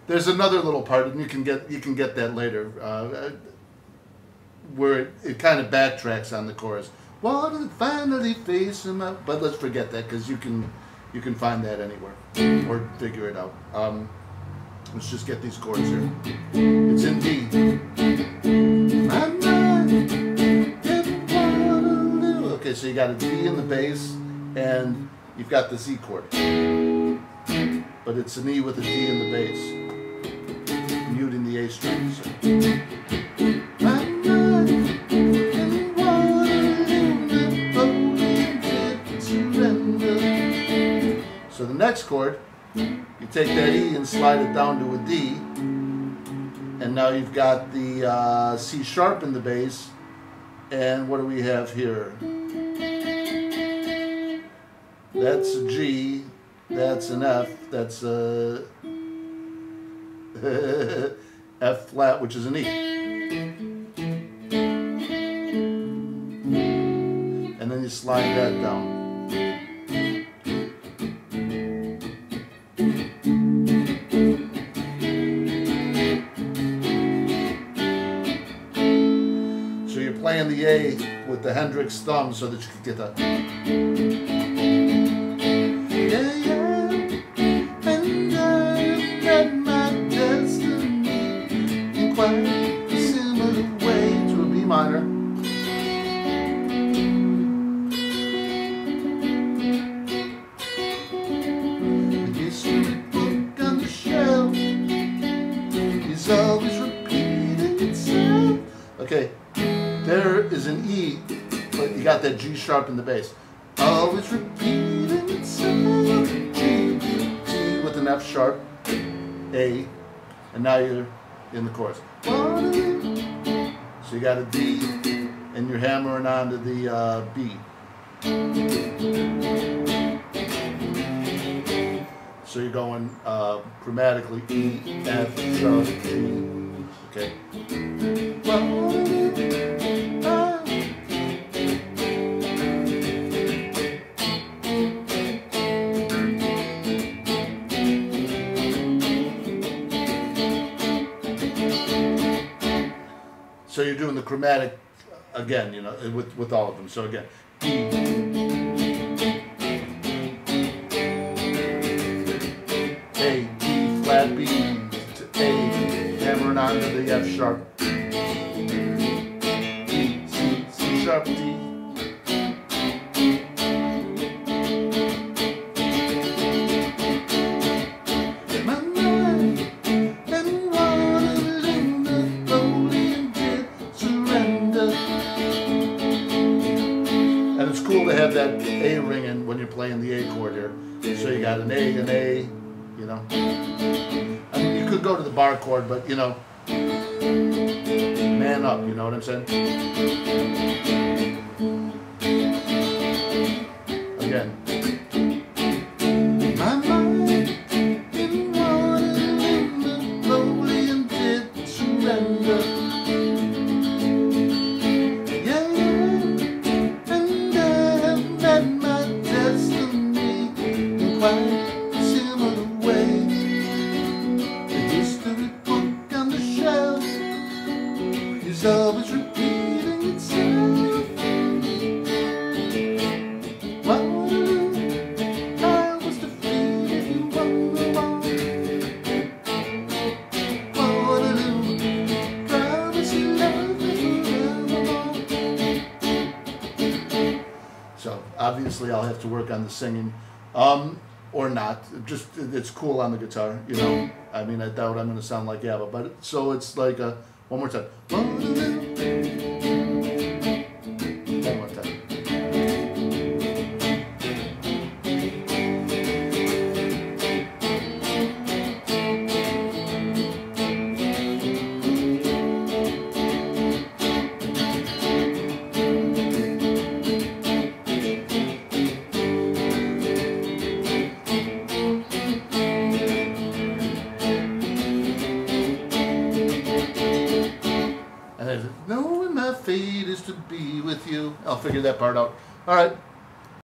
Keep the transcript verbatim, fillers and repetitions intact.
there's another little part, and you can get you can get that later, uh, where it, it kind of backtracks on the chorus. What did finally face him out? But let's forget that because you can you can find that anywhere or figure it out. Um, let's just get these chords here. It's in D. Okay, so you got a D in the bass, and you've got the C chord. But it's an E with a D in the bass, muting the A string. So. So the next chord, you take that E and slide it down to a D, and now you've got the uh, C sharp in the bass, and what do we have here? That's a G, that's an F, that's a F flat, which is an E. And then you slide that down. So you're playing the A with the Hendrix thumb so that you can get that. Yeah, yeah, and I've got my destiny in quite a similar way to a B minor. The history book on the shelf is always repeating itself. Okay, there is an E, but you got that G sharp in the bass. Always repeating itself. G, G with an F sharp, A, and now you're in the chorus. So you got a D, and you're hammering onto the uh, B. So you're going uh, chromatically E, F sharp, G. Okay. So you're doing the chromatic again, you know, with, with all of them. So again, E, A, D, flat B, to A, hammering onto the F sharp, E, C, C sharp, D. And it's cool to have that A ringing when you're playing the A chord here. So you got an A, an A, you know. I mean, you could go to the bar chord, but, you know, man up, you know what I'm saying? Again. My mind in water, slowly and did surrender. Quite a similar way. The history book on the shelf is always repeating itself. Waterloo, I was defeated, you won the war. Waterloo, promise you love me forevermore. So obviously I'll have to work on the singing. Um, or not, just it's cool on the guitar, you know. I mean, I doubt I'm going to sound like ABBA, but so it's like a one more time. One more time. Knowing my fate is to be with you. I'll figure that part out. All right.